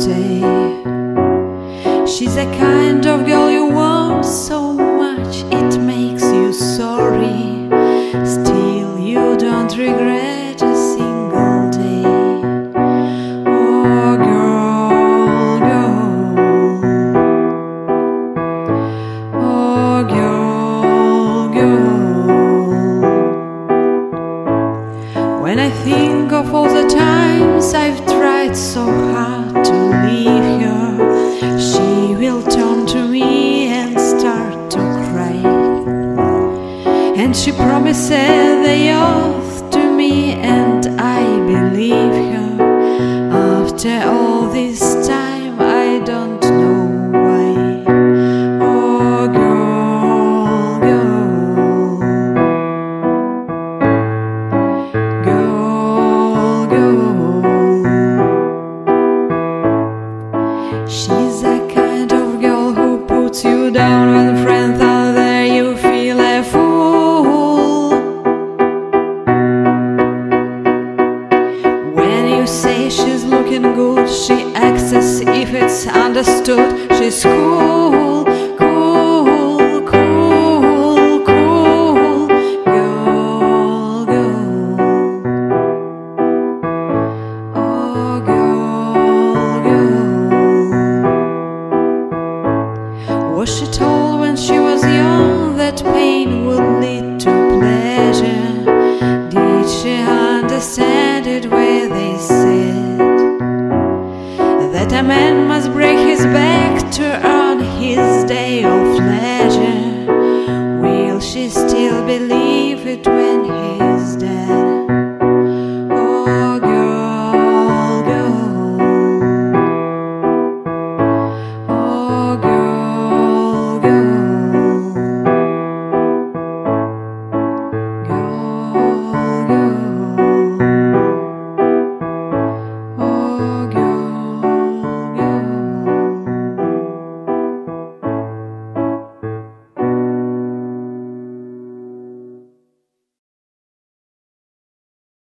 day. She's a kind of girl you want so much it makes you sorry. Still you don't regret a single day. Oh girl, girl. Oh girl, girl. When I think of all the times I've tried so hard to leave her, she will turn to me and start to cry. And she promises the earth to me, and I believe her. After all this time, I don't know why. Oh girl, girl. Girl, girl. She's a kind of girl who puts you down when friends are there, you feel a fool. When you say she's looking good, she acts as if it's understood. She's cool, cool, cool, cool. Girl, girl. Oh girl, girl. Was she told when she was young that pain would lead to pleasure? Did she understand it where they said that a man must break his back to earn his day of leisure? Will she still believe it when